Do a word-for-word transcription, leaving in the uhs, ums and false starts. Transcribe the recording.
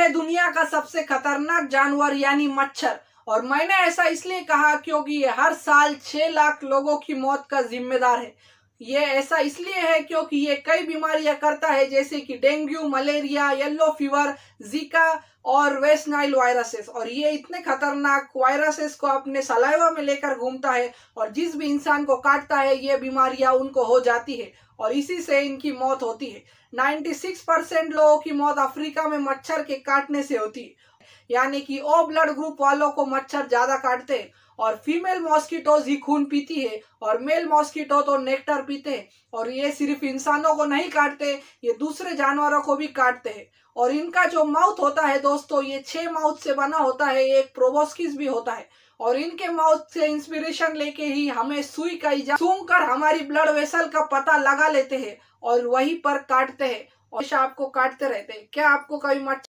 है दुनिया का सबसे खतरनाक जानवर यानी मच्छर। और मैंने ऐसा इसलिए कहा क्योंकि ये हर साल छह लाख लोगों की मौत का जिम्मेदार है। ये ऐसा इसलिए है क्योंकि ये कई बीमारियां करता है, जैसे कि dengue, malaria, yellow fever, zika और वेस्ट नाइल वायरसेस। और ये इतने खतरनाक वायरसेस को अपने सलाइवा में लेकर घूमता है और जिस भी इंसान को काटता है ये बीमारियां उनको हो जाती है और इसी से इनकी मौत होती है। छियानवे परसेंट लोगों की मौत अफ्रीका में मच्छर के काटने से होती है, यानी कि ओ ब्लड ग्रुप वालों को मच्छर ज्यादा काटते हैं। और फीमेल मॉस्किटोज ही खून पीती है और मेल मॉस्किटो तो नेक्टर पीते हैं। और ये सिर्फ इंसानों को नहीं काटते, ये दूसरे जानवरों को भी काटते हैं। और इनका जो माउथ होता है दोस्तों, ये छह माउथ से बना होता है, एक प्रोबोस्किस भी होता है। और इनके माउथ से इंस्पिरेशन लेके ही हमें सुई का इजाजत सूंघ कर हमारी ब्लड वेसल का पता लगा लेते हैं और वहीं पर काटते हैं और आपको काटते रहते हैं। क्या आपको कभी मच्छर